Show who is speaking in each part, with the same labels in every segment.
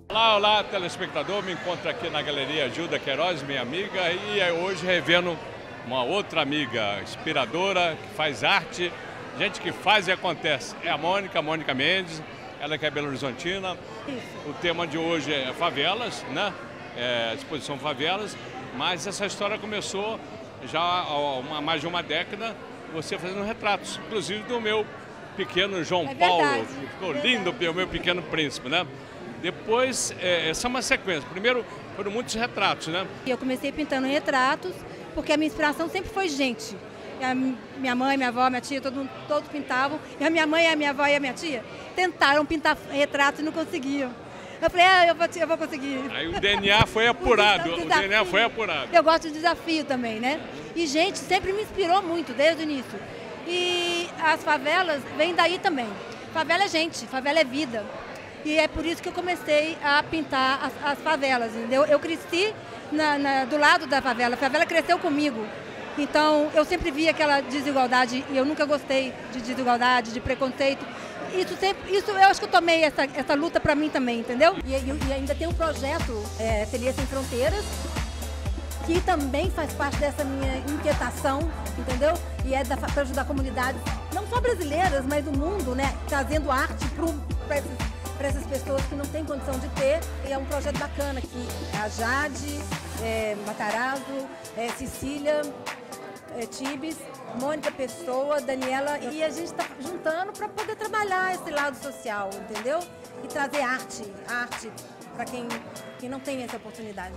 Speaker 1: Olá, olá, telespectador, me encontro aqui na Galeria Gilda Queiroz, minha amiga, e hoje revendo uma outra amiga inspiradora, que faz arte, gente que faz e acontece. É a Mônica Mendes, ela que é Belo Horizontina. O tema de hoje é favelas, né? É, exposição favelas, mas essa história começou já há mais de uma década, você fazendo retratos, inclusive do meu pequeno João Paulo, que ficou lindo, o meu pequeno príncipe, né? Depois, essa é uma sequência. Primeiro, foram muitos retratos, né?
Speaker 2: Eu comecei pintando retratos, porque a minha inspiração sempre foi gente. Minha mãe, minha avó, minha tia, todos pintavam. E a minha mãe, a minha avó e a minha tia tentaram pintar retratos e não conseguiam. Eu falei, eu vou conseguir.
Speaker 1: Aí o DNA foi apurado, o DNA foi apurado.
Speaker 2: Eu gosto de desafio também, né? E gente sempre me inspirou muito, desde o início. E as favelas vêm daí também. Favela é gente, favela é vida. E é por isso que eu comecei a pintar as favelas, entendeu? Eu cresci do lado da favela, a favela cresceu comigo. Então, eu sempre vi aquela desigualdade e eu nunca gostei de desigualdade, de preconceito. Isso eu acho que eu tomei essa luta pra mim também, entendeu? E ainda tem um projeto, Ateliê Sem Fronteiras, que também faz parte dessa minha inquietação, entendeu? E é para ajudar comunidades, não só brasileiras, mas do mundo, né? Trazendo arte para essas pessoas que não têm condição de ter. E é um projeto bacana que a Jade, Matarazzo, Cecília, Tibes, Mônica Pessoa, Daniela, e a gente está juntando para poder trabalhar esse lado social, entendeu? E trazer arte para quem não tem essa oportunidade.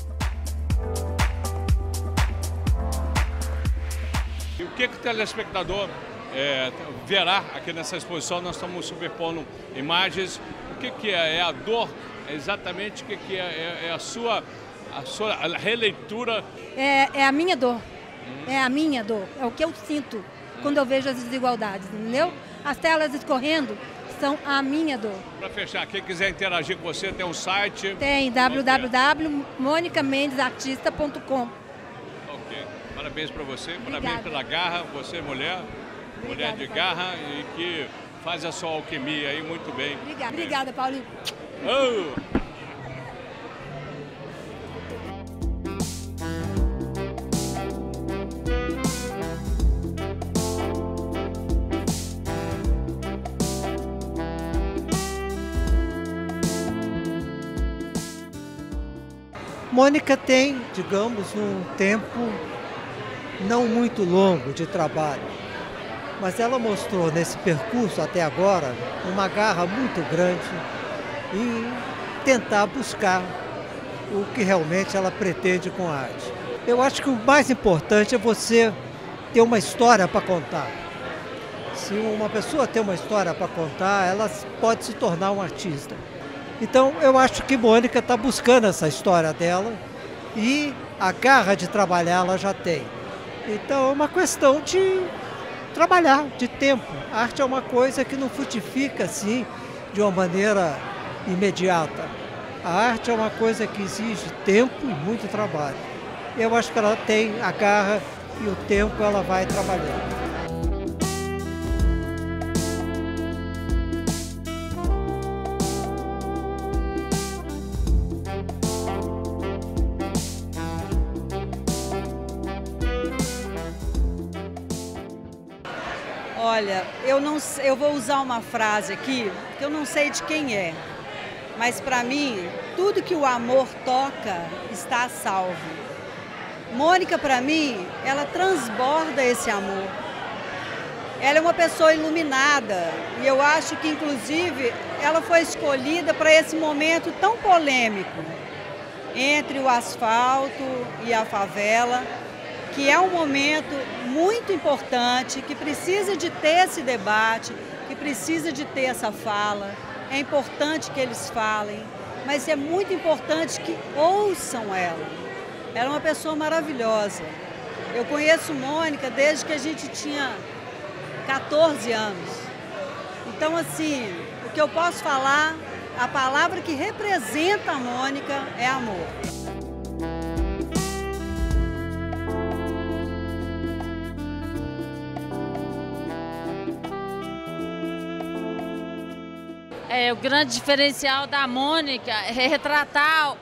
Speaker 1: E o que o telespectador verá aqui nessa exposição? Nós estamos superpondo imagens. O que é a dor? Exatamente o que é a sua releitura?
Speaker 2: É a minha dor. É a minha dor. É o que eu sinto quando eu vejo as desigualdades, entendeu? As telas escorrendo são a minha dor.
Speaker 1: Para fechar, quem quiser interagir com você, tem um site?
Speaker 2: Tem, www.monicamendesartista.com.
Speaker 1: Ok. Parabéns para você,
Speaker 2: Obrigada.
Speaker 1: Parabéns pela garra, você mulher de garra e que faz a sua alquimia aí muito bem.
Speaker 2: Obrigada, Paulinho.
Speaker 1: Oh!
Speaker 3: Mônica tem, digamos, um tempo não muito longo de trabalho, mas ela mostrou nesse percurso até agora uma garra muito grande em tentar buscar o que realmente ela pretende com a arte. Eu acho que o mais importante é você ter uma história para contar. Se uma pessoa tem uma história para contar, ela pode se tornar um artista. Então, eu acho que Mônica está buscando essa história dela e a garra de trabalhar ela já tem. Então, é uma questão de trabalhar, de tempo. A arte é uma coisa que não frutifica assim de uma maneira imediata. A arte é uma coisa que exige tempo e muito trabalho. Eu acho que ela tem a garra e o tempo ela vai trabalhando.
Speaker 4: Olha, eu vou usar uma frase aqui que eu não sei de quem é, mas para mim, tudo que o amor toca está a salvo. Mônica, para mim, ela transborda esse amor. Ela é uma pessoa iluminada e eu acho que, inclusive, ela foi escolhida para esse momento tão polêmico entre o asfalto e a favela, que é um momento muito importante, que precisa de ter esse debate, que precisa de ter essa fala. É importante que eles falem, mas é muito importante que ouçam ela. Ela é uma pessoa maravilhosa. Eu conheço Mônica desde que a gente tinha 14 anos. Então, assim, o que eu posso falar, a palavra que representa a Mônica é amor.
Speaker 5: O grande diferencial da Mônica é retratar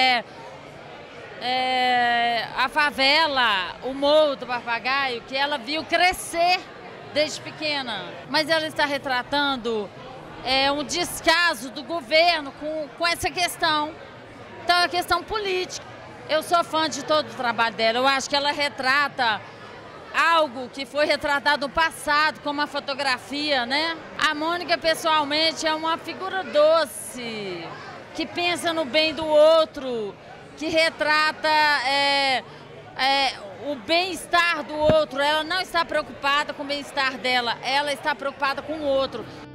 Speaker 5: a favela, o Morro do Papagaio, que ela viu crescer desde pequena. Mas ela está retratando um descaso do governo com essa questão. Então é questão política. Eu sou fã de todo o trabalho dela. Eu acho que ela retrata algo que foi retratado no passado, como a fotografia, né? A Mônica, pessoalmente, é uma figura doce, que pensa no bem do outro, que retrata o bem-estar do outro. Ela não está preocupada com o bem-estar dela, ela está preocupada com o outro.